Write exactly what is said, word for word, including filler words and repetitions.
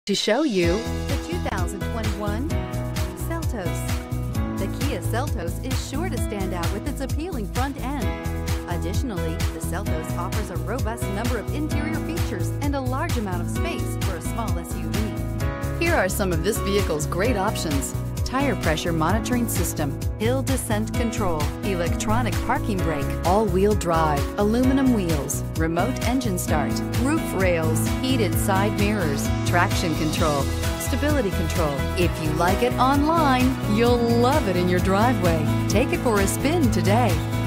To show you The two thousand twenty-one Seltos. The Kia Seltos is sure to stand out with its appealing front end. Additionally, the Seltos offers a robust number of interior features and a large amount of space for a small S U V. Here are some of this vehicle's great options: tire pressure monitoring system, hill descent control, electronic parking brake, all-wheel drive, aluminum wheels, remote engine start, roof rails, heated side mirrors, traction control, stability control. If you like it online, you'll love it in your driveway. Take it for a spin today.